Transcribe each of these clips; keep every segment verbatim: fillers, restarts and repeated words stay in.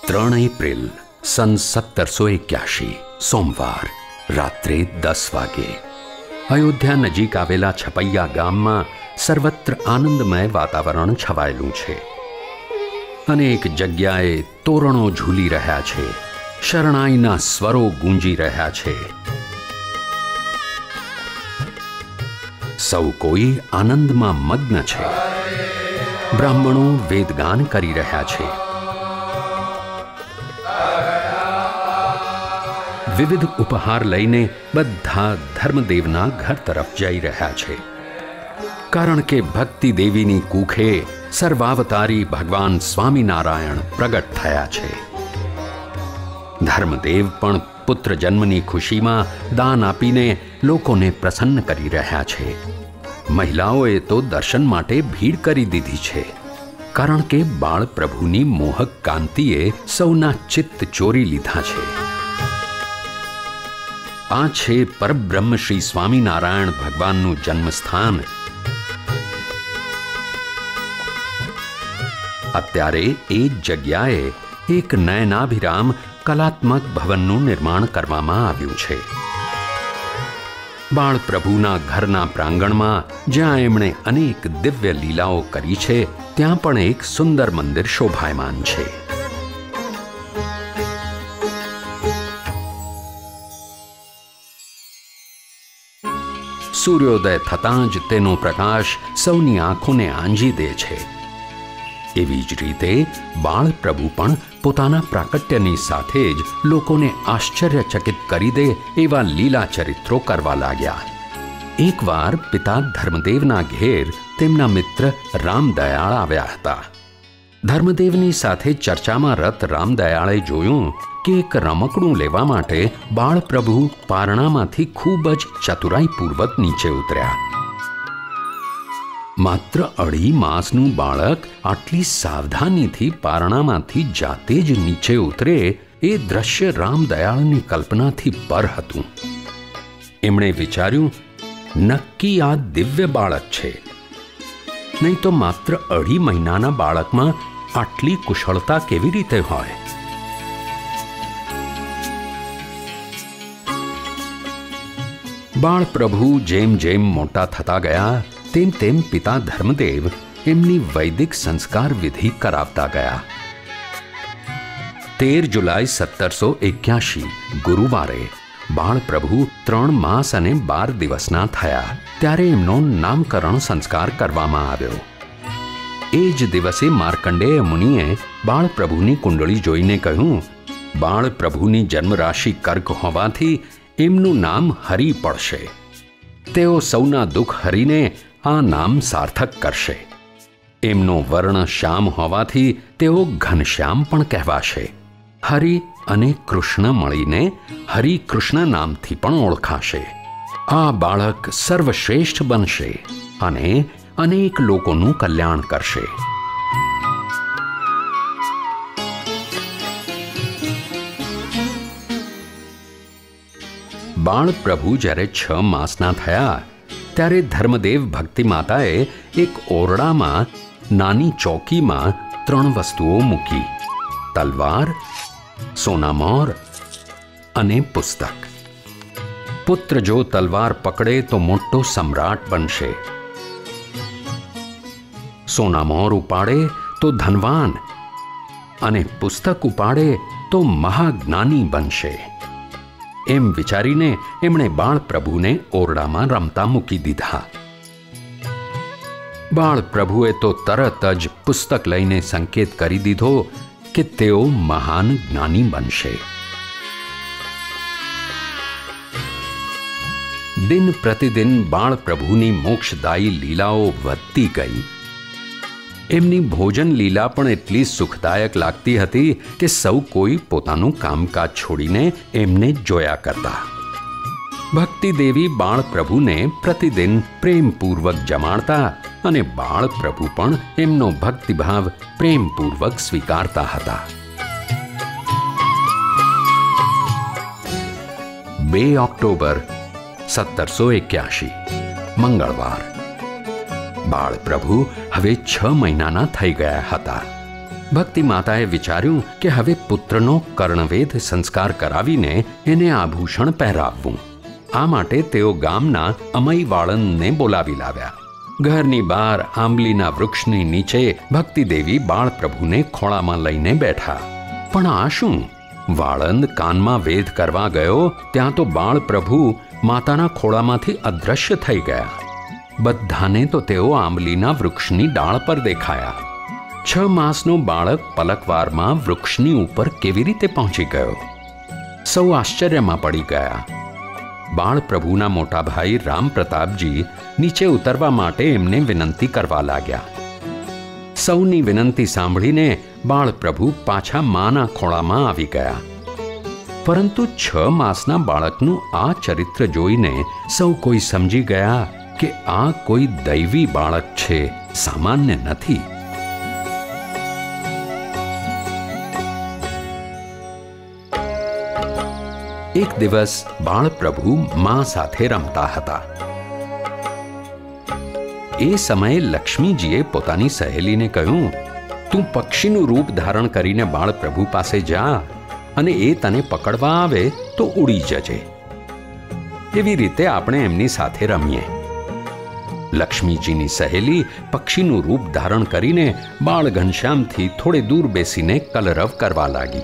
ત્રણ એપ્રિલ સન સત્તરસો એક્યાસી સોમવાર રાત્રે દસ વાગે અયોધ્યા નજીક આવેલા છપૈયા ગામમાં સર્વત્ર આનંદમય વાતાવરણ છવાયેલું છે. અનેક જગ્યાએ તોરણો ઝૂલી રહ્યા છે, શરણાઈના સ્વરો ગૂંજી રહ્યા છે. સૌ કોઈ આનંદમાં મગ્ન છે. બ્રાહ્મણો વેદગાન કરી રહ્યા છે. વિવિધ ઉપહાર લઈને બધા ધર્મદેવના ઘર તરફ જઈ રહ્યા છે, કારણ કે ભક્તિ દેવીની કુખે સર્વાવતારી ભગવાન સ્વામિનારાયણ પ્રગટ થયા છે. ધર્મદેવ પણ પુત્ર જન્મની ખુશીમાં દાન આપીને લોકોને પ્રસન્ન કરી રહ્યા છે. મહિલાઓએ તો દર્શન માટે ભીડ કરી દીધી છે, કારણ કે બાળ પ્રભુની મોહક કાંતિએ સૌના ચિત્ત ચોરી લીધા છે. આ છે પરબ્રહ્મ શ્રી સ્વામિનારાયણ ભગવાનનું જન્મસ્થાન. અત્યારે એ જ જગ્યાએ એક નયનાભિરામ કલાત્મક ભવનનું નિર્માણ કરવામાં આવ્યું છે. બાળ પ્રભુના ઘરના પ્રાંગણમાં જ્યાં એમણે અનેક દિવ્ય લીલાઓ કરી છે, ત્યાં પણ એક સુંદર મંદિર શોભાયમાન છે. સૂર્યોદય થતાં જ તેનો પ્રકાશ સૌની આંખોને આંજી દે છે. એવી જ રીતે બાળ પ્રભુ પણ પોતાના પ્રાકટ્યની સાથે જ લોકોને આશ્ચર્યચકિત કરી દે એવા લીલા ચરિત્રો કરવા લાગ્યા. એકવાર પિતા ધર્મદેવના ઘેર તેમના મિત્ર રામદયાળ આવ્યા હતા. ધર્મદેવની સાથે ચર્ચામાં રત રામદયાળે જોયું કે એક રમકડું લેવા માટે બાળ પ્રભુ પારણામાંથી ખૂબ જ ચતુરાઈપૂર્વક નીચે ઉતર્યા. માત્ર અઢી માસનું બાળક આટલી સાવધાનીથી પારણામાંથી જાતે જ નીચે ઉતરે એ દ્રશ્ય રામદયાળની કલ્પનાથી પર હતું. એમણે વિચાર્યું, નક્કી આ દિવ્ય બાળક છે, નહીં તો માત્ર અઢી મહિનાના બાળકમાં આટલી કુશળતા કેવી રીતે હોય? બાળ પ્રભુ જેમ જેમ મોટા થતા ગયા તેમ તેમ પિતા ધર્મદેવ એમની વૈદિક સંસ્કાર વિધિ કરાવતા ગયા. તેર જુલાઈ સત્તરસો એક્યાસી ગુરુવારે બાળ પ્રભુ ત્રણ માસ અને બાર દિવસના થયા ત્યારે એમનો નામકરણ સંસ્કાર કરવામાં આવ્યો. એ જ દિવસે માર્કંડેય મુનિએ બાળ પ્રભુની કુંડળી જોઈને કહ્યું, બાળ પ્રભુની જન્મરાશિ કર્ક હોવાથી એમનું નામ હરિ પડશે. તેઓ સૌના દુઃખ હરીને આ નામ સાર્થક કરશે. એમનો વર્ણ શ્યામ હોવાથી તેઓ ઘનશ્યામ પણ કહેવાશે. હરિ અને કૃષ્ણ મળીને હરિ કૃષ્ણ નામથી પણ ઓળખાશે. આ બાળક સર્વશ્રેષ્ઠ બનશે અને અનેક લોકોનું કલ્યાણ કરશે. બાળ પ્રભુ જ્યારે છ માસના થયા ત્યારે ધર્મદેવ ભક્તિ માતાએ એક ઓરડામાં નાની ચોકીમાં ત્રણ વસ્તુઓ મૂકી: તલવાર, સોનામોર અને પુસ્તક. પુત્ર જો તલવાર પકડે તો મોટો સમ્રાટ બનશે, સોનામોર ઉપાડે તો ધનવાન અને પુસ્તક ઉપાડે તો મહાજ્ઞાની બનશે. એમ વિચારીને એમણે બાળ પ્રભુને ઓરડામાં રમતા મૂકી દીધા. બાળ પ્રભુએ તો તરત જ પુસ્તક લઈને સંકેત કરી દીધો કે તેઓ મહાન જ્ઞાની બનશે. દિન પ્રતિદિન બાળ પ્રભુની મોક્ષદાયી લીલાઓ વધતી ગઈ. એમની ભોજન લીલા પણ એટલી સુખદાયક લાગતી હતી કે સૌ કોઈ પોતાનું કામકાજ છોડીને એમને જોયા કરતા. ભક્તિ દેવી બાળ પ્રભુને પ્રતિદિન પ્રેમપૂર્વક જમાડતા અને બાળ પ્રભુ પણ એમનો ભક્તિભાવ પ્રેમપૂર્વક સ્વીકારતા હતા. બે ઓક્ટોબર સત્તરસો એક્યાસી મંગળવાર. બાળ પ્રભુ હવે છ મહિનાના થઈ ગયા હતા. ભક્તિ માતાએ વિચાર્યું કે હવે પુત્રનો કર્ણવેધ સંસ્કાર કરાવીને એને આભૂષણ પહેરાવવું. આ માટે તેઓ ગામના અમય વાળંદને બોલાવી લાવ્યા. ઘરની બહાર આંબલીના વૃક્ષની નીચે ભક્તિદેવી બાળપ્રભુને ખોળામાં લઈને બેઠા. પણ આ શું? વાળંદ કાનમાં વેધ કરવા ગયો ત્યાં તો બાળપ્રભુ માતાના ખોળામાંથી અદૃશ્ય થઈ ગયા. બધાને તો તેઓ આંબલીના વૃક્ષની ડાળ પર દેખાયા. છ માસનો બાળક પલકવારમાં વૃક્ષની ઉપર કેવી રીતે પહોંચી ગયો? સૌ આશ્ચર્યમાં પડી ગયા. બાળપ્રભુના મોટા ભાઈ રામ પ્રતાપજી નીચે ઉતરવા માટે એમને વિનંતી કરવા લાગ્યા. સૌની વિનંતી સાંભળીને બાળપ્રભુ પાછા માના ખોળામાં આવી ગયા. પરંતુ છ માસના બાળકનું આ ચરિત્ર જોઈને સૌ કોઈ સમજી ગયા કે આ કોઈ દૈવી બાળક છે, સામાન્ય નથી. એક દિવસ બાળપ્રભુ મા સાથે રમતા હતા. એ સમયે લક્ષ્મીજીએ પોતાની સહેલીને કહ્યું, તું પક્ષીનું રૂપ ધારણ કરીને બાળપ્રભુ પાસે જા અને એ તને પકડવા આવે તો ઉડી જજે. એવી રીતે આપણે એમની સાથે રમીએ. લક્ષ્મીજીની સહેલી પક્ષીનું રૂપ ધારણ કરીને બાળ ઘનશ્યામથી થોડે દૂર બેસીને કલરવ કરવા લાગી.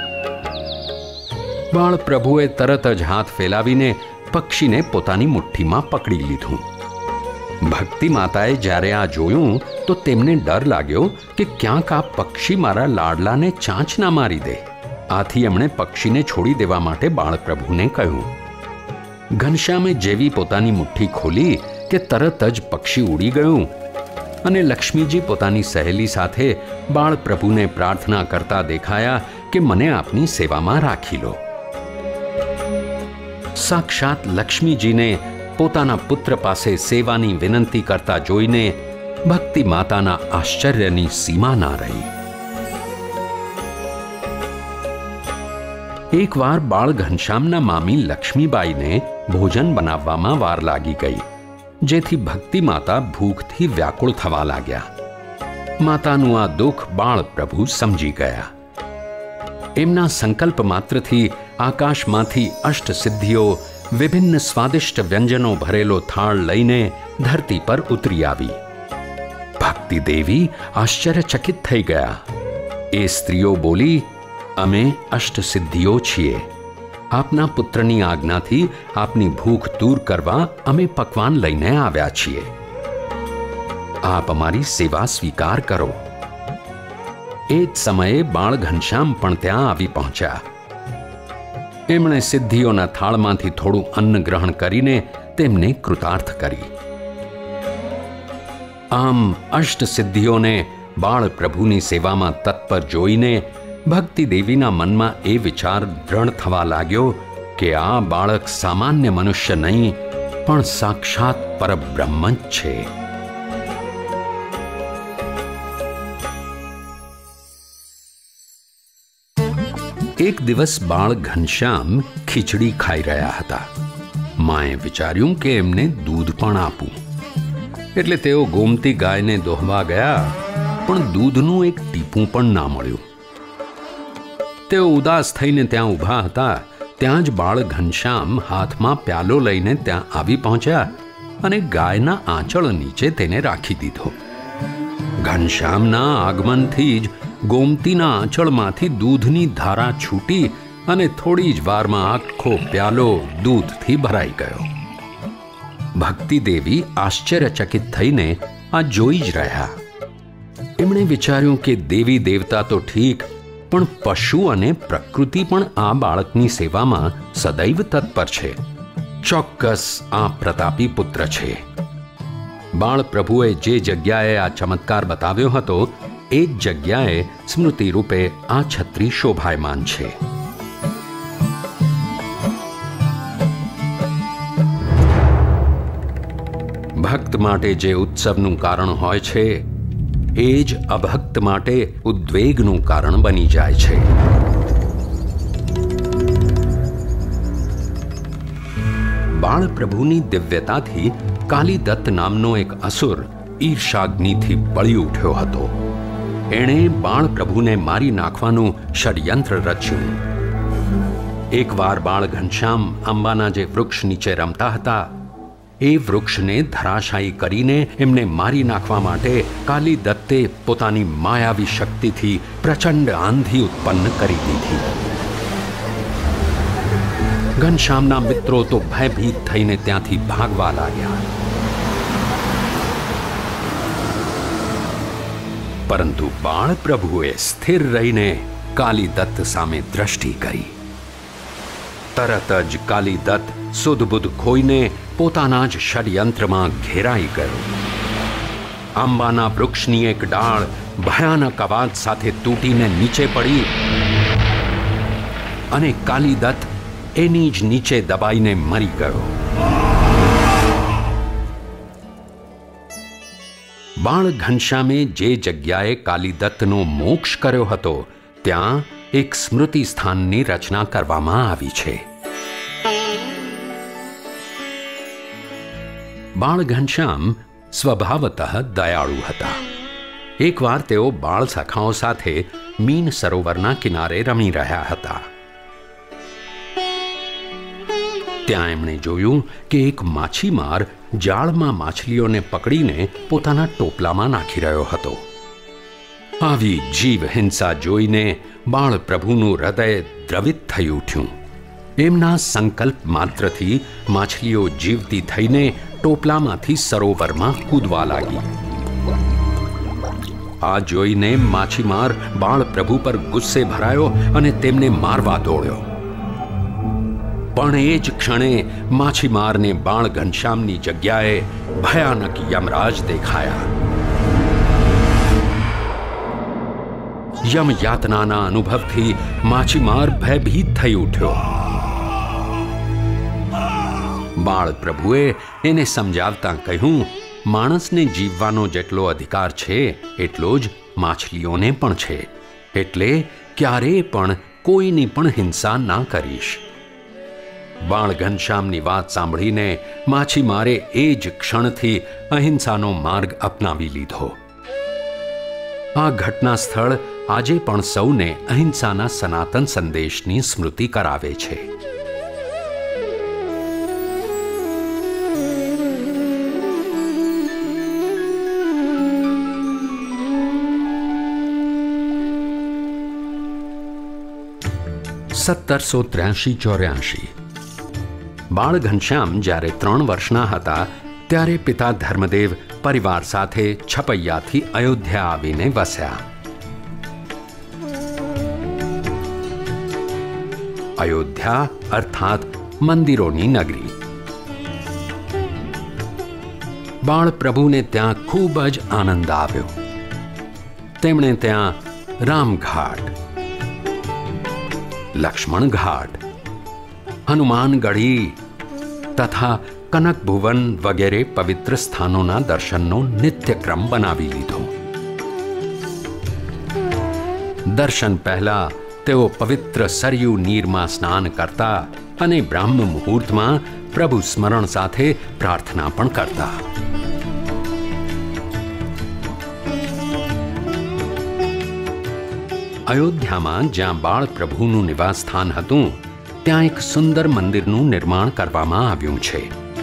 બાળપ્રભુએ તરત જ હાથ ફેલાવીને પક્ષીને પોતાની મુઠ્ઠીમાં પકડી લીધું. ભક્તિ માતાએ જ્યારે આ જોયું તો તેમને ડર લાગ્યો કે ક્યાંક આ પક્ષી મારા લાડલાને ચાંચ ના મારી દે. આથી એમણે પક્ષીને છોડી દેવા માટે બાળપ્રભુને કહ્યું. ઘનશ્યામે જેવી પોતાની મુઠ્ઠી ખોલી કે તરત જ પક્ષી ઉડી ગયું અને લક્ષ્મીજી પોતાની સહેલી સાથે બાળપ્રભુને પ્રાર્થના કરતા દેખાયા કે મને આપની સેવામાં રાખી લો. સાક્ષાત લક્ષ્મીજીને પોતાના પુત્ર પાસે સેવાની વિનંતી કરતા જોઈને ભક્તિ માતાના આશ્ચર્યની સીમા ના રહી. એકવાર બાળ ઘનશ્યામના મામી લક્ષ્મીબાઈને ભોજન બનાવવામાં વાર લાગી ગઈ, જેથી ભક્તિ માતા ભૂખથી વ્યાકુળ થવા લાગ્યા. માતાનું આ દુઃખ બાળ પ્રભુ સમજી ગયા. એમના સંકલ્પ માત્રથી આકાશમાંથી અષ્ટ સિદ્ધિઓ વિભિન્ન સ્વાદિષ્ટ વ્યંજનો ભરેલો થાળ લઈને ધરતી પર ઉતરી આવી. ભક્તિ દેવી આશ્ચર્યચકિત થઈ ગયા. એ સ્ત્રીઓ બોલી, અમે અષ્ટ સિદ્ધિઓ છીએ. આપના પુત્રની આજ્ઞાથી આપની ભૂખ દૂર કરવા અમે પકવાન લઈને આવ્યા છીએ. આપ અમારી સેવા સ્વીકાર કરો. એ જ સમયે બાળ ઘનશ્યામ પણ ત્યાં આવી પહોંચ્યા. એમણે સિદ્ધિઓના થાળમાંથી થોડું અન્ન ગ્રહણ કરીને તેમને કૃતાર્થ કરી. આમ અષ્ટ સિદ્ધિઓને બાળ પ્રભુની સેવામાં તત્પર જોઈને ભક્તિ દેવીના મનમાં એ વિચાર દ્રઢ થવા લાગ્યો કે આ બાળક સામાન્ય મનુષ્ય નહીં પણ સાક્ષાત પરબ્રહ્મ જ છે. એક દિવસ બાળ ઘનશ્યામ ખીચડી ખાઈ રહ્યા હતા. માએ વિચાર્યું કે એમને દૂધ પણ આપું, એટલે તેઓ ગોમતી ગાયને દોહવા ગયા, પણ દૂધનું એક ટીપું પણ ના મળ્યું. તેઓ ઉદાસ થઈને ત્યાં ઊભા હતા, ત્યાં જ બાળ ઘનશ્યામ હાથમાં પ્યાલો લઈને ત્યાં આવી પહોંચ્યા અને ગાયના આંચળ નીચે તેને રાખી દીધો. ઘનશ્યામના આગમનથી જ ગોમતીના આંચળમાંથી દૂધની ધારા છૂટી અને થોડી જ વારમાં આખો પ્યાલો દૂધથી ભરાઈ ગયો. ભક્તિ દેવી આશ્ચર્યચકિત થઈને આ જોઈ જ રહ્યા. એમણે વિચાર્યું કે દેવી દેવતા તો ઠીક, પણ પશુ અને પ્રકૃતિ પણ આ બાળકની સેવામાં સદૈવ તત્પર છે. ચોક્કસ આ પ્રતાપી પુત્ર છે. બાળ પ્રભુએ જે જગ્યાએ આ ચમત્કાર બતાવ્યો હતો એ જ જગ્યાએ સ્મૃતિ રૂપે આ છત્રી શોભાયમાન છે. ભક્ત માટે જે ઉત્સવનું કારણ હોય છે એ જ અભક્ત માટે ઉદ્વેગનું કારણ બની જાય છે. બાળપ્રભુની દિવ્યતાથી કાલીદત્ત નામનો એક અસુર ઈર્ષાગ્નિથી બળી ઉઠ્યો હતો. એણે બાળ પ્રભુને મારી નાખવાનું ષડયંત્ર રચ્યું. એકવાર બાળ ઘનશ્યામ આંબાના જે વૃક્ષ નીચે રમતા હતા, એ વૃક્ષને ધરાશાયી કરીને એમને મારી નાખવા માટે કાલી દત્તે પોતાની માયાવી શક્તિથી પ્રચંડ આંધી ઉત્પન્ન કરી દીધી. ઘનશ્યામના મિત્રો તો ભયભીત થઈને ત્યાંથી ભાગવા લાગ્યા. પરંતુ બાળ પ્રભુએ સ્થિર રહીને કાલી દત્ત સામે દ્રષ્ટિ કરી. તરત જ કાલી દત્ત સુધબુધ ખોઈને પોતાના જ ષડયંત્રમાં ઘેરાઈ ગયો. આંબાના વૃક્ષની એક ડાળ ભયાનક અવાજ સાથે તૂટીને નીચે પડી અને કાલી દત્ત એની જ નીચે દબાઈને મરી ગયો. બાળ ઘનશ્યામે જે જગ્યાએ કાલી દત્તનો મોક્ષ કર્યો હતો, ત્યાં એક સ્મૃતિ સ્થાનની રચના કરવામાં આવી છે. બાળ ઘનશ્યામ સ્વભાવતઃ દયાળુ હતા. એકવાર તેઓ બાળ સખાઓ સાથે મીન સરોવરના કિનારે રમી રહ્યા હતા. ત્યાં એમણે જોયું કે એક માછીમાર જાળમાં માછલીઓને પકડીને પોતાના ટોપલામાં નાખી રહ્યો હતો. આવી જીવ હિંસા જોઈને બાળ પ્રભુનું હૃદય દ્રવિત થઈ ઉઠ્યું. એમના સંકલ્પ માત્રથી માછલીઓ જીવતી થઈને ટોપલામાંથી સરોવરમાં કૂદવા લાગી. આ જોઈને માછીમાર બાળ પ્રભુ પર ગુસ્સે ભરાયો અને તેમને મારવા દોડ્યો. પણ એ જ ક્ષણે માછીમારને બાળ ઘનશ્યામની જગ્યાએ ભયાનક યમરાજ દેખાયા. યમ યાતનાના અનુભવથી માછીમાર ભયભીત થઈ ઉઠ્યો. બાળ પ્રભુએ એને સમજાવતા કહ્યું, માણસને જીવવાનો જેટલો અધિકાર છે એટલો જ માછલીઓને પણ છે, એટલે ક્યારેય પણ કોઈની પણ હિંસા ના કરીશ. બાળ ઘનશ્યામની વાત સાંભળીને માછીમારે એ જ ક્ષણથી અહિંસાનો માર્ગ અપનાવી લીધો. આ ઘટના સ્થળ આજે પણ સૌને અહિંસાના સનાતન સંદેશની સ્મૃતિ કરાવે છે. સત્તરસો ત્ર્યાસી ચોર્યાસી બાળ ઘનશ્યામ જ્યારે ત્રણ વર્ષના હતા ત્યારે પિતા ધર્મદેવ પરિવાર સાથે છપૈયાથી અયોધ્યા આવીને વસ્યા. અયોધ્યા અર્થાત મંદિરોની નગરી. બાળ પ્રભુને ત્યાં ખૂબ જ આનંદ આવ્યો. તેમણે ત્યાં રામઘાટ, લક્ષ્મણ ઘાટ, હનુમાન ગઢી તથા કનક ભુવન વગેરે પવિત્ર સ્થાનોના દર્શનનો નિત્યક્રમ બનાવી લીધો. દર્શન પહેલા તેઓ પવિત્ર સરયુ નીરમાં સ્નાન કરતા અને બ્રાહ્મ મુહૂર્તમાં પ્રભુ સ્મરણ સાથે પ્રાર્થના પણ કરતા. અયોધ્યામાં જ્યાં બાળ પ્રભુનું નિવાસ સ્થાન હતું, ત્યાં એક સુંદર મંદિરનું નિર્માણ કરવામાં આવ્યું છે.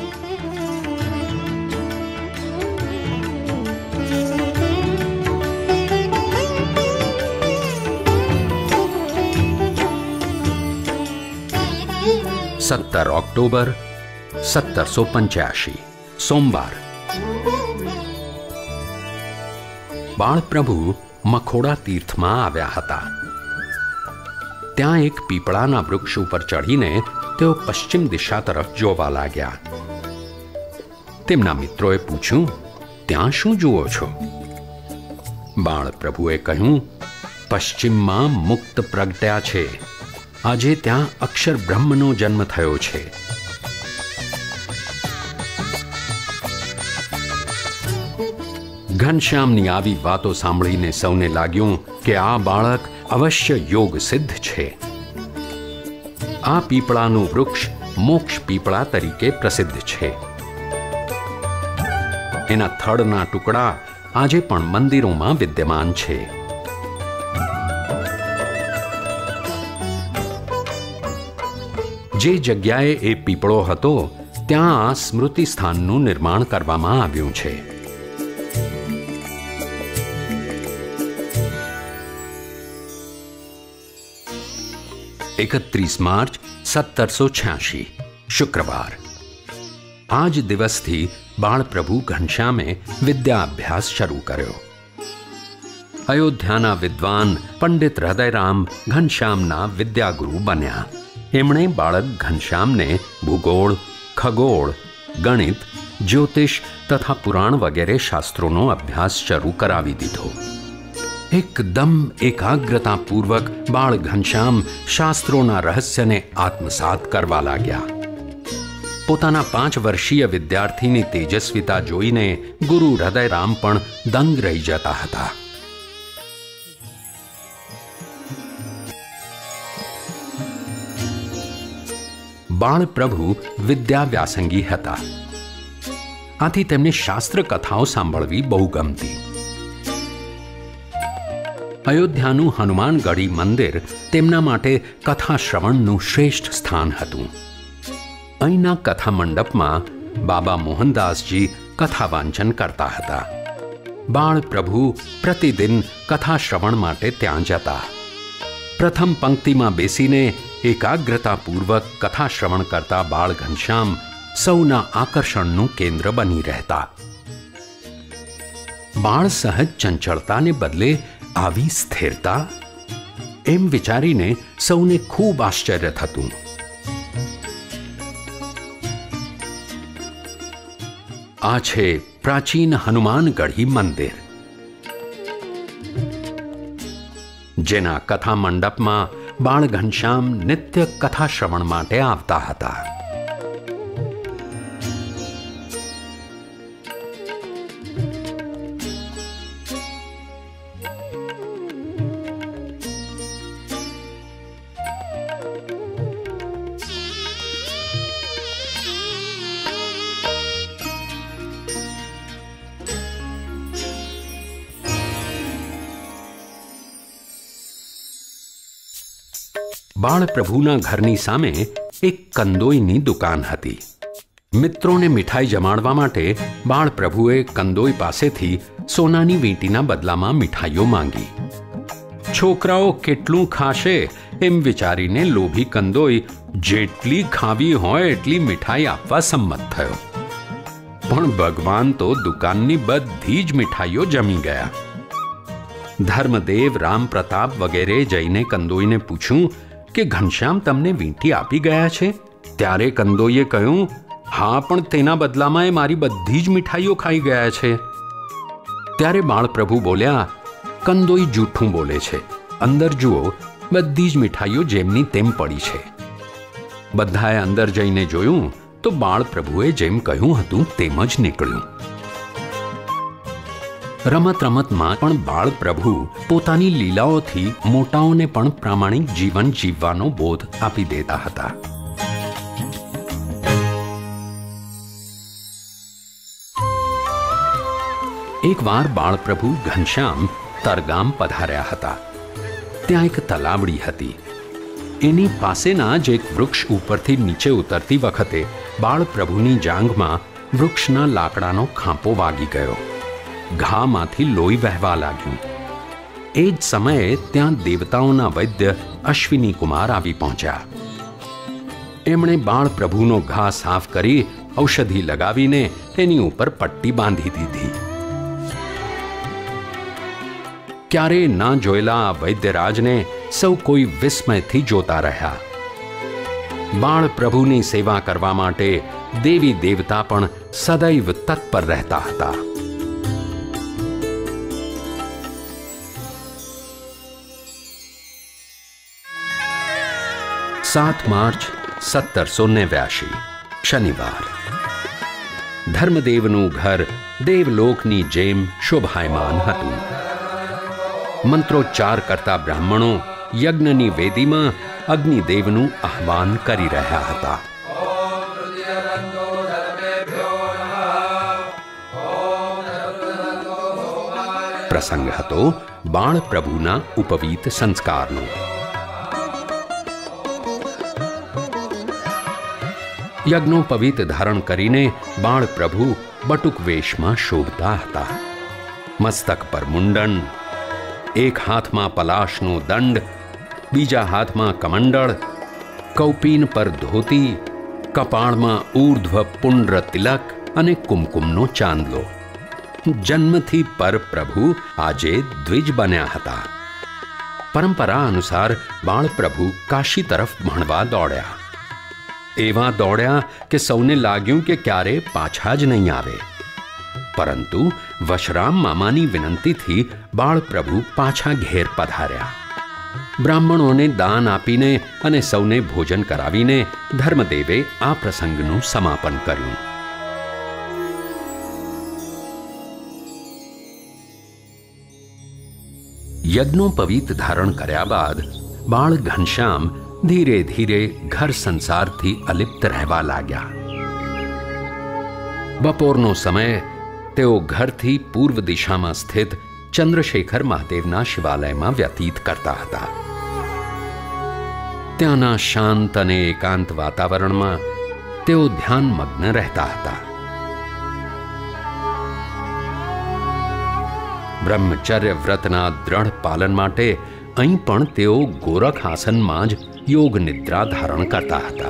સત્તર ઓક્ટોબર સત્તરસો પંચ્યાસી સોમવાર બાળ પ્રભુ મખોડા તીર્થમાં આવ્યા હતા. ત્યાં એક પીપળાના વૃક્ષ ઉપર ચડીને તેઓ પશ્ચિમ દિશા તરફ જોવા લાગ્યા. તેમના મિત્રોએ પૂછ્યું, ત્યાં શું જુઓ છો? બાળ પ્રભુએ કહ્યું, પશ્ચિમમાં મુક્ત પ્રગટ્યા છે. આજે ત્યાં અક્ષર બ્રહ્મનો જન્મ થયો છે. ઘનશ્યામની આવી વાતો સાંભળીને સૌને લાગ્યું કે આ બાળક અવશ્ય યોગ સિદ્ધ છે. આ પીપળાનું વૃક્ષ મોક્ષ પીપળા તરીકે પ્રસિદ્ધ છે. એના થડના ટુકડા આજે પણ મંદિરોમાં વિદ્યમાન છે. જે જગ્યાએ એ પીપળો હતો ત્યાં આ સ્મૃતિ સ્થાનનું નિર્માણ કરવામાં આવ્યું છે. એકત્રીસ માર્ચ સત્તરસો છ્યાસી શુક્રવાર. આ જ દિવસથી બાળપ્રભુ ઘનશ્યામે વિદ્યાભ્યાસ શરૂ કર્યો. અયોધ્યાના વિદ્વાન પંડિત હૃદયરામ ઘનશ્યામના વિદ્યાગુરુ બન્યા. એમણે બાળક ઘનશ્યામને ભૂગોળ, ખગોળ, ગણિત, જ્યોતિષ તથા પુરાણ વગેરે શાસ્ત્રોનો અભ્યાસ શરૂ કરાવી દીધો. એકદમ એકાગ્રતાપૂર્વક બાળ ઘનશ્યામ શાસ્ત્રોના રહસ્યને આત્મસાત કરવા લાગ્યા. પોતાના પાંચ વર્ષીય વિદ્યાર્થીની તેજસ્વીતા જોઈને ગુરુ હૃદયરામ પણ દંગ રહી જતા હતા. બાળપ્રભુ વિદ્યાવ્યાસંગી હતા. આથી તેમને શાસ્ત્ર કથાઓ સાંભળવી બહુ ગમતી. અયોધ્યાનું હનુમાનગઢી મંદિર તેમના માટે કથા શ્રવણનું શ્રેષ્ઠ સ્થાન હતું. અહીંના કથા મંડપમાં બાબા મોહનદાસજી કથા વાંચન કરતા હતા. બાળપ્રભુ પ્રતિદિન કથા શ્રવણ માટે ત્યાં જતા. પ્રથમ પંક્તિમાં બેસીને એકાગ્રતાપૂર્વક કથા શ્રવણ કરતા બાળ ઘનશ્યામ સૌના આકર્ષણનું કેન્દ્ર બની રહેતા. બાળ સહજ ચંચળતાને બદલે આવી સ્થિરતા, એમ વિચારીને સૌને ખૂબ આશ્ચર્ય થતું. આ છે પ્રાચીન હનુમાનગઢી મંદિર, જેના કથા મંડપમાં બાળ ઘનશ્યામ નિત્ય કથા શ્રવણ માટે આવતા હતા. બાળપ્રભુના ઘરની સામે એક કંદોઈની દુકાન હતી. મિત્રોને મીઠાઈ જમાડવા માટે બાળપ્રભુએ કંદોઈ પાસેથી સોનાની વીંટીના બદલામાં મીઠાઈઓ માંગી. છોકરાઓ કેટલું ખાશે એમ વિચારીને લોભી કંદોઈ જેટલી ખાવી હોય એટલી મીઠાઈ આપવા સંમત થયો. પણ ભગવાન તો દુકાનની બધી જ મીઠાઈઓ જમી ગયા. ધર્મદેવ, રામ પ્રતાપ વગેરે જઈને કંદોઈને પૂછ્યું કે ઘનશ્યામ તમને વીંટી આપી ગયા છે? ત્યારે કંદોઈએ કહ્યું, હા, પણ તેના બદલામાં એ મારી બધી જ મીઠાઈઓ ખાઈ ગયા છે. ત્યારે બાળપ્રભુ બોલ્યા, કંદોઈ જૂઠું બોલે છે. અંદર જુઓ, બધી જ મીઠાઈઓ જેમની તેમ પડી છે. બધાએ અંદર જઈને જોયું તો બાળપ્રભુએ જેમ કહ્યું હતું તેમ જ નીકળ્યું. રમત રમતમાં પણ બાળપ્રભુ પોતાની લીલાઓથી મોટાઓને પણ પ્રામાણિક જીવન જીવવાનો બોધ આપી દેતા હતા. એકવાર બાળપ્રભુ ઘનશ્યામ તરગામ પધાર્યા હતા. ત્યાં એક તલાવડી હતી. એની પાસેના જ એક વૃક્ષ ઉપરથી નીચે ઉતરતી વખતે બાળપ્રભુની જાંઘમાં વૃક્ષના લાકડાનો ખાંપો વાગી ગયો. ઘામાંથી લોહી વહેવા લાગ્યું. એ જ સમયે ત્યાં દેવતાઓના વૈદ્ય અશ્વિની કુમાર આવી પહોંચ્યા. એમણે બાળપ્રભુનો ઘા સાફ કરી ઔષધિ લગાવીને એની ઉપર પટ્ટી બાંધી દીધી. ક્યારેય ના જોયેલા આ વૈદ્યરાજને સૌ કોઈ વિસ્મયથી જોતા રહ્યા. બાળપ્રભુની સેવા કરવા માટે દેવી દેવતા પણ સદૈવ તત્પર રહેતા હતા. સાત માર્ચ સત્તરસો નેવ્યાશી શનિવાર. ધર્મદેવનું ઘર દેવલોકની જેમ શોભાયમાન હતું. મંત્રોચ્ચાર કરતા બ્રાહ્મણો યજ્ઞની વેદીમાં અગ્નિદેવનું આહ્વાન કરી રહ્યા હતા. પ્રસંગ હતો બાળપ્રભુના ઉપવીત સંસ્કારનો. યજ્ઞોપવીત ધારણ કરીને બાળ પ્રભુ બટુક વેશમાં શોભતા હતા. મસ્તક પર મુંડન, એક હાથમાં પલાશનો દંડ, બીજા હાથમાં કમંડળ, કૌપીન પર ધોતી, કપાળમાં ઊર્ધ્વ પુંડ્ર તિલક અને કુમકુમનો ચાંદલો. જન્મથી પર પ્રભુ આજે દ્વિજ બન્યા હતા. પરંપરા અનુસાર બાળ પ્રભુ કાશી તરફ ભણવા દોડ્યા. એવા દોડ્યા કે સૌને લાગ્યું કે ક્યારે પાછા જ નહીં આવે. પરંતુ વશરામ મામાની વિનંતીથી બાળ પ્રભુ પાછા ઘેર પધાર્યા. બ્રાહ્મણોને દાન આપીને અને સૌને ભોજન કરાવીને ધર્મદેવે આ પ્રસંગનું સમાપન કર્યું. યજ્ઞોપવીત ધારણ કર્યા બાદ બાળ ઘનશ્યામ ધીરે ધીરે ઘર સંસારથી અલિપ્ત રહેવા લાગ્યા. બપોરનો સમય તેઓ ઘરથી પૂર્વ દિશામાં સ્થિત ચંદ્રશેખર મહાદેવના શિવાલયમાં વ્યતીત કરતા હતા. ત્યાંના શાંત અને એકાંત વાતાવરણમાં તેઓ ધ્યાનમગ્ન રહેતા હતા. બ્રહ્મચર્ય વ્રતના દ્રઢ પાલન માટે અહીં પણ તેઓ ગોરખ આસનમાં જ યોગ નિદ્રા ધારણ કરતા હતા.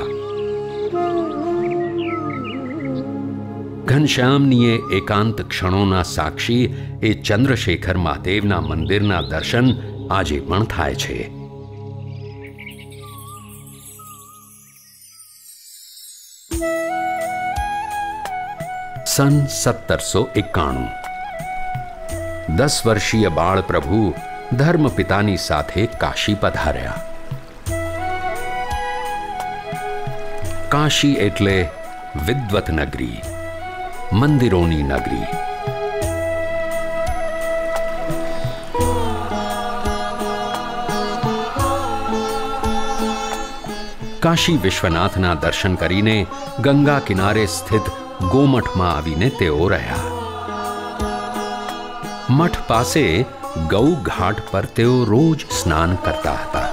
ઘનશ્યામની એ એકાંત ક્ષણોના સાક્ષી એ ચંદ્રશેખર મહાદેવના મંદિરના દર્શન આજે પણ થાય છે. સન સત્તરસો એકાણું દસ વર્ષીય બાળ પ્રભુ ધર્મપિતાની સાથે કાશી પધાર્યા. કાશી એટલે વિદ્વત નગરી, મંદિરોની નગરી. કાશી વિશ્વનાથના દર્શન કરીને ગંગા કિનારે સ્થિત ગોમઠમાં આવીને તેઓ રહ્યા. મઠ પાસે ગૌ ઘાટ પર તેઓ રોજ સ્નાન કરતા હતા.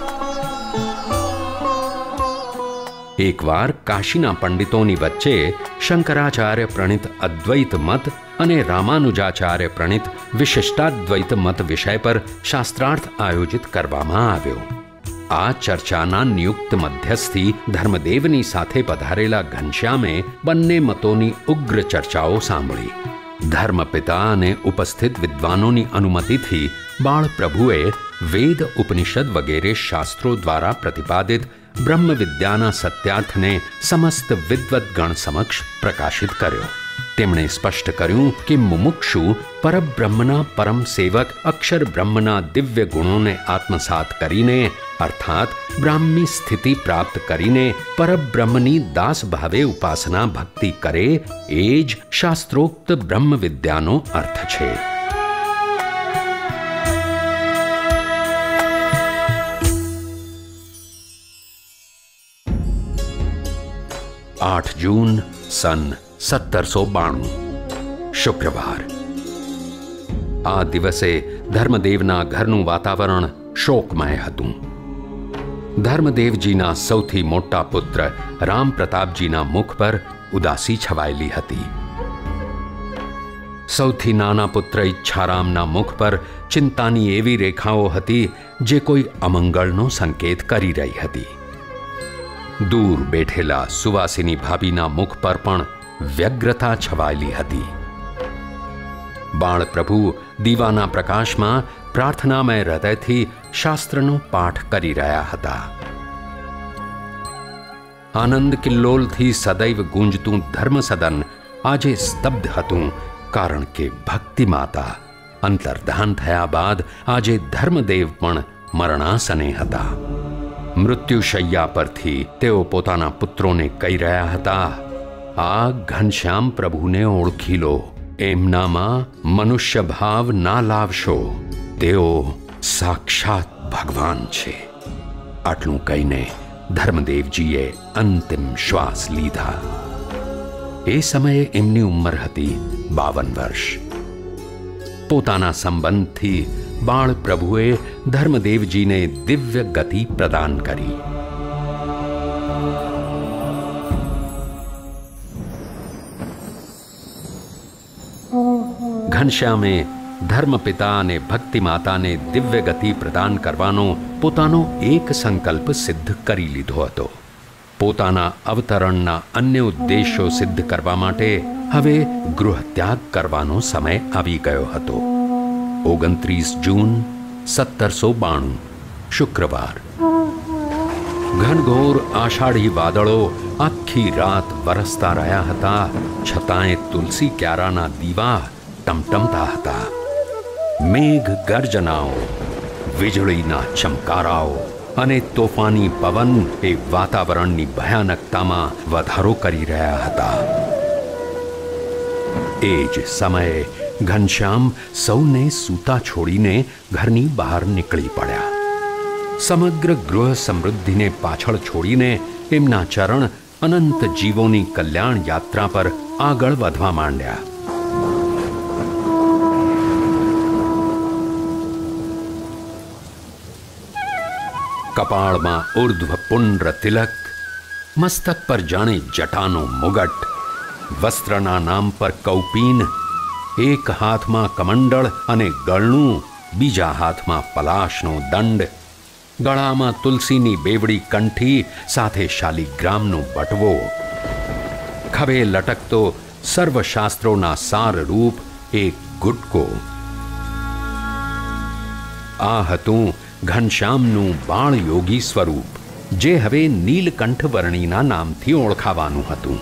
એકવાર કાશીના પંડિતોની વચ્ચે શંકરાચાર્ય પ્રણિત અદ્વૈત મત અને રામાનુજાચાર્ય પ્રણિત વિશિષ્ટાદ્વૈત મત વિષય પર શાસ્ત્રાર્થ આયોજિત કરવામાં આવ્યો. આ ચર્ચાના નિયુક્ત મધ્યસ્થી ધર્મદેવની સાથે પધારેલા ઘનશ્યામે બંને મતોની ઉગ્ર ચર્ચાઓ સાંભળી. ધર્મપિતા અને ઉપસ્થિત વિદ્વાનોની અનુમતિથી બાળ પ્રભુએ વેદ, ઉપનિષદ વગેરે શાસ્ત્રો દ્વારા પ્રતિપાદિત બ્રહ્મ વિદ્યાના સત્યાર્થને સમસ્ત વિદ્વદ્ગણ સમક્ષ પ્રકાશિત કર્યો. તેમણે સ્પષ્ટ કર્યું કે મુમુક્ષુ પરબ્રહ્મના પરમ સેવક અક્ષર બ્રહ્મના દિવ્ય ગુણોને આત્મસાત કરીને અર્થાત બ્રાહ્મી સ્થિતિ પ્રાપ્ત કરીને પરબ્રહ્મની દાસ ભાવે ઉપાસના ભક્તિ કરે એ જ શાસ્ત્રોક્ત બ્રહ્મ વિદ્યાનો અર્થ છે. આઠ જૂન સન સત્તરસો બાણું શુક્રવાર. આ દિવસે ધર્મદેવના ઘરનું વાતાવરણ શોકમય હતું. ધર્મદેવજીના સૌથી મોટા પુત્ર રામ પ્રતાપજીના મુખ પર ઉદાસી છવાયેલી હતી. સૌથી નાના પુત્ર ઈચ્છારામના મુખ પર ચિંતાની એવી રેખાઓ હતી જે કોઈ અમંગળનો સંકેત કરી રહી હતી. દૂર બેઠેલા સુવાસિની ભાભીના મુખ પર પણ વ્યગ્રતા છવાયેલી હતી. બાળ પ્રભુ દીવાના પ્રકાશમાં પ્રાર્થનામય હૃદયથી શાસ્ત્રનો પાઠ કરી રહ્યા હતા. આનંદ કિલ્લોલથી સદૈવ ગુંજતું ધર્મસદન આજે સ્તબ્ધ હતું, કારણ કે ભક્તિ માતા અંતર્ધાન થયા બાદ આજે ધર્મદેવ પણ મરણાસને હતા. મૃત્યુશૈયા પરથી તેઓ પોતાના પુત્રોને કહી રહ્યા હતા, આ ઘનશ્યામ પ્રભુને ઓળખી લો, એમનામાં મનુષ્ય ભાવ ના લાવશો, તેઓ સાક્ષાત ભગવાન છે. આટલું કહીને ધર્મદેવજીએ અંતિમ શ્વાસ લીધા. એ સમયે એમની ઉંમર હતી બાવન વર્ષ. પોતાના સંબંધથી બાળ પ્રભુએ ધર્મદેવજીને દિવ્ય ગતિ પ્રદાન કરી. ઘનશ્યામે ધર્મપિતા અને ભક્તિ માતાને દિવ્ય ગતિ પ્રદાન કરવાનો પોતાનો એક સંકલ્પ સિદ્ધ કરી લીધો હતો. પોતાના અવતરણના અન્ય ઉદ્દેશો સિદ્ધ કરવા માટે હવે ગૃહત્યાગ કરવાનો સમય આવી ગયો હતો. ઓગણત્રીસ જૂન સત્તરસો બાણું શુક્રવાર. ઘનઘોર આષાઢી વાદળો આખી રાત વરસતા રહ્યા હતા, છતાંય તુલસી ક્યારાના દીવા ટમટમતા હતા. મેઘ ગર્જનાઓ, વીજળીના ચમકારાઓ અને તોફાની પવન એ વાતાવરણની ભયાનકતામાં વધારો કરી રહ્યા હતા. એ જ સમયે ઘનશ્યામ સૌને સૂતા છોડીને ઘરની બહાર નીકળી પડ્યા. સમગ્ર ગૃહ સમૃદ્ધિને પાછળ છોડીને એમના ચરણ અનંત જીવોની કલ્યાણ યાત્રા પર આગળ વધવા માંડ્યા. કપાળમાં ઉર્ધ્વ પુંડ્ર તિલક, મસ્તક પર જાણે જટાનો મુગટ, વસ્ત્રના નામ પર કૌપીન, એક હાથમાં કમંડળ અને ગળણું, બીજા હાથમાં પલાશનો દંડ, ગળામાં તુલસીની બેવડી કંઠી સાથે શાલિગ્રામનો બટવો, ખભે લટકતો સર્વશાસ્ત્રોના સારરૂપ એક ગુટકો. આ હતું ઘનશ્યામનું બાળ યોગી સ્વરૂપ, જે હવે નીલકંઠ વર્ણીના નામથી ઓળખાવાનું હતું.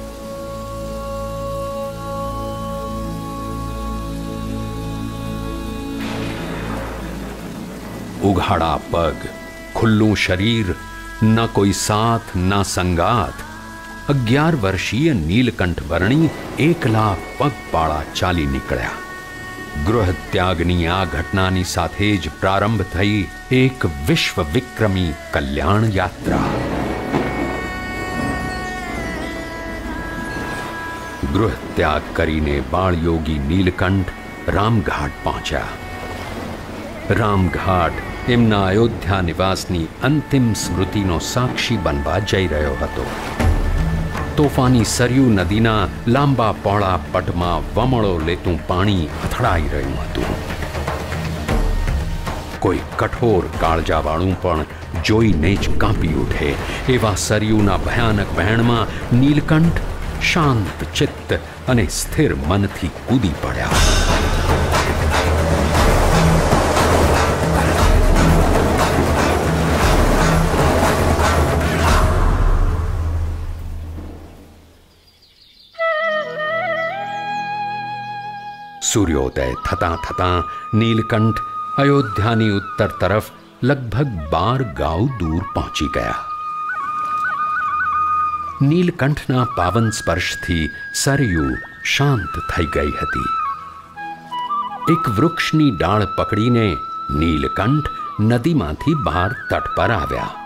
ઉઘાડા પગ, ખુલ્લું શરીર, ન કોઈ સાથ ન સંગાત, અગિયાર વર્ષીય નીલકંઠ વર્ણી એકલા પગપાળા ચાલી નીકળ્યા. ગૃહત્યાગની આ ઘટનાની સાથે જ પ્રારંભ થઈ એક વિશ્વ વિક્રમી કલ્યાણ યાત્રા. ગૃહત્યાગ કરીને બાળયોગી નીલકંઠ રામઘાટ પહોંચ્યા. રામઘાટ એમના અયોધ્યા નિવાસની અંતિમ સ્મૃતિનો સાક્ષી બનવા જઈ રહ્યો હતો. તોફાની સરયુ નદીના લાંબા પહોળા પટમાં વમળો લેતું પાણી અથડાઈ રહ્યું હતું. કોઈ કઠોર કાળજાવાળું પણ જોઈને જ કાંપી ઉઠે એવા સરયુના ભયાનક વહેણમાં નીલકંઠ શાંત ચિત્ત અને સ્થિર મનથી કૂદી પડ્યા. સૂર્યોદય થતાં થતાં નીલકંઠ અયોધ્યાની ઉત્તર તરફ લગભગ બાર ગાઉ દૂર પહોંચી ગયા. નીલકંઠના પાવન સ્પર્શથી સરયુ શાંત થઈ ગઈ હતી. એક વૃક્ષની ડાળ પકડીને નીલકંઠ નદીમાંથી બહાર તટ પર આવ્યા.